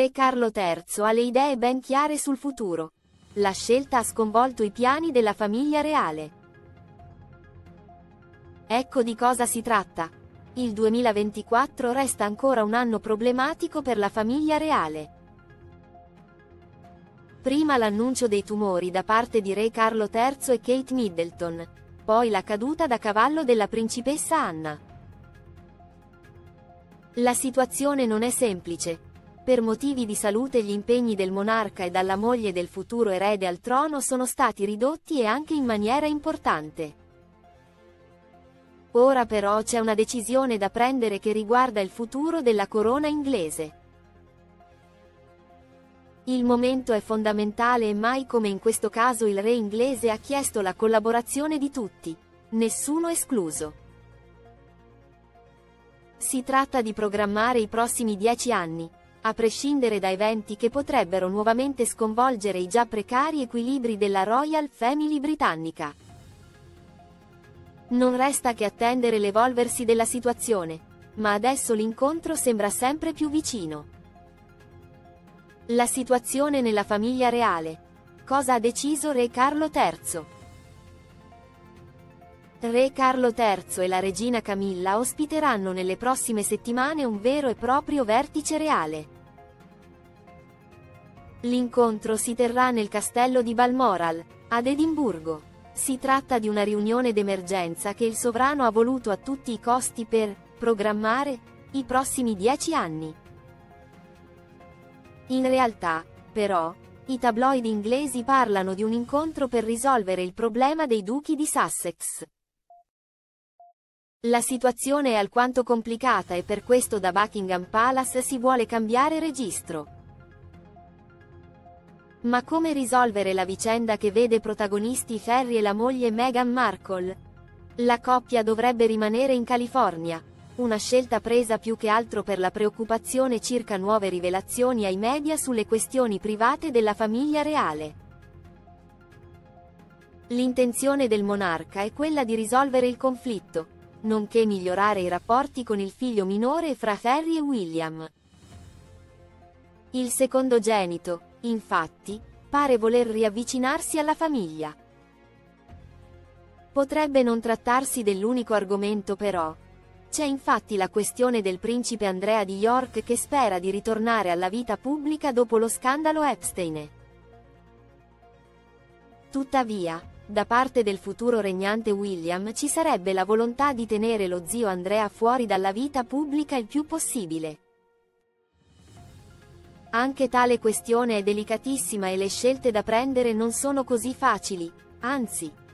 Re Carlo III ha le idee ben chiare sul futuro. La scelta ha sconvolto i piani della famiglia reale. Ecco di cosa si tratta. Il 2024 resta ancora un anno problematico per la famiglia reale. Prima l'annuncio dei tumori da parte di Re Carlo III e Kate Middleton, poi la caduta da cavallo della principessa Anna. La situazione non è semplice. Per motivi di salute gli impegni del monarca e dalla moglie del futuro erede al trono sono stati ridotti e anche in maniera importante. Ora però c'è una decisione da prendere che riguarda il futuro della corona inglese. Il momento è fondamentale e mai come in questo caso il re inglese ha chiesto la collaborazione di tutti, nessuno escluso. Si tratta di programmare i prossimi 10 anni, a prescindere da eventi che potrebbero nuovamente sconvolgere i già precari equilibri della Royal Family britannica. Non resta che attendere l'evolversi della situazione, ma adesso l'incontro sembra sempre più vicino. La situazione nella famiglia reale. Cosa ha deciso Re Carlo III? Re Carlo III e la regina Camilla ospiteranno nelle prossime settimane un vero e proprio vertice reale. L'incontro si terrà nel castello di Balmoral, ad Edimburgo. Si tratta di una riunione d'emergenza che il sovrano ha voluto a tutti i costi per programmare i prossimi 10 anni. In realtà, però, i tabloid inglesi parlano di un incontro per risolvere il problema dei duchi di Sussex. La situazione è alquanto complicata e per questo da Buckingham Palace si vuole cambiare registro. Ma come risolvere la vicenda che vede protagonisti Harry e la moglie Meghan Markle? La coppia dovrebbe rimanere in California. Una scelta presa più che altro per la preoccupazione circa nuove rivelazioni ai media sulle questioni private della famiglia reale. L'intenzione del monarca è quella di risolvere il conflitto, nonché migliorare i rapporti con il figlio minore fra Harry e William. Il secondogenito, infatti, pare voler riavvicinarsi alla famiglia. Potrebbe non trattarsi dell'unico argomento però. C'è infatti la questione del principe Andrea di York che spera di ritornare alla vita pubblica dopo lo scandalo Epstein. Tuttavia, da parte del futuro regnante William ci sarebbe la volontà di tenere lo zio Andrea fuori dalla vita pubblica il più possibile. Anche tale questione è delicatissima e le scelte da prendere non sono così facili, anzi,